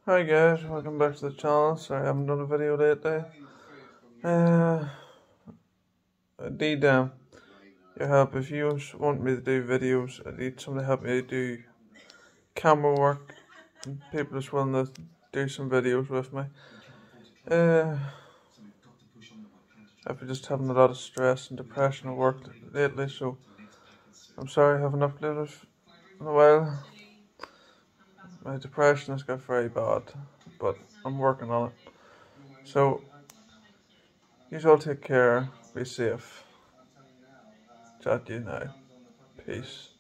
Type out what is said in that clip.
Hi guys, welcome back to the channel. Sorry I haven't done a video lately. I need your help. If you want me to do videos, I need somebody to help me do camera work and people just willing to do some videos with me. I've been just having a lot of stress and depression at work lately, so I'm sorry I haven't uploaded in a while. My depression has got very bad, but I'm working on it. So, you all take care, be safe. Chat to you now. Peace.